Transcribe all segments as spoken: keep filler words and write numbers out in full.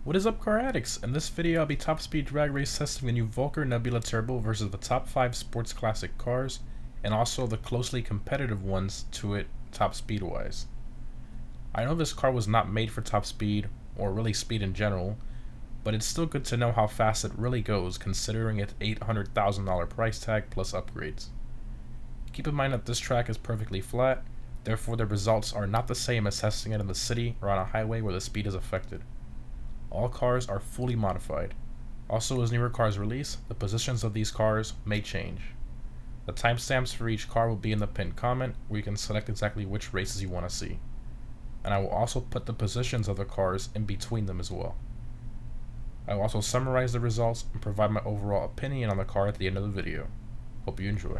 What is up, car addicts? In this video I'll be top speed drag race testing the new Vulcar Nebula Turbo versus the top five sports classic cars, and also the closely competitive ones to it top speed wise. I know this car was not made for top speed, or really speed in general, but it's still good to know how fast it really goes considering its eight hundred thousand dollar price tag plus upgrades. Keep in mind that this track is perfectly flat, therefore the results are not the same as testing it in the city or on a highway where the speed is affected. All cars are fully modified. Also, as newer cars release, the positions of these cars may change. The timestamps for each car will be in the pinned comment, where you can select exactly which races you want to see. And I will also put the positions of the cars in between them as well. I will also summarize the results and provide my overall opinion on the car at the end of the video. Hope you enjoy.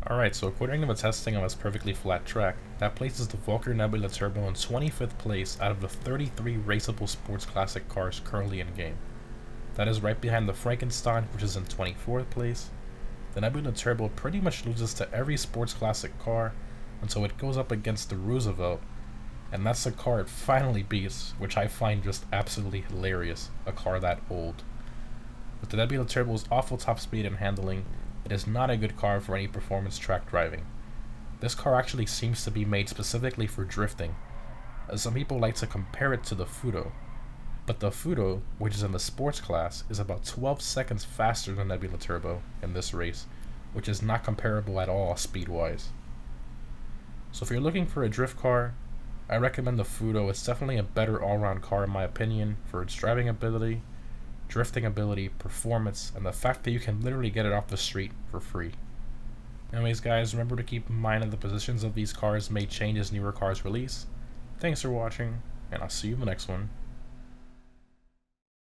Alright, so according to the testing on this perfectly flat track, that places the Vulcar Nebula Turbo in twenty-fifth place out of the thirty-three raceable sports classic cars currently in game. That is right behind the Frankenstein, which is in twenty-fourth place. The Nebula Turbo pretty much loses to every sports classic car until it goes up against the Roosevelt, and that's the car it finally beats, which I find just absolutely hilarious, a car that old. With the Nebula Turbo's awful top speed and handling, it is not a good car for any performance track driving. This car actually seems to be made specifically for drifting, as some people like to compare it to the Fudo. But the Fudo, which is in the sports class, is about twelve seconds faster than Nebula Turbo in this race, which is not comparable at all speed-wise. So if you're looking for a drift car, I recommend the Fudo. It's definitely a better all-round car in my opinion for its driving ability, drifting ability, performance, and the fact that you can literally get it off the street for free. Anyways guys, remember to keep in mind that the positions of these cars may change as newer cars release. Thanks for watching, and I'll see you in the next one.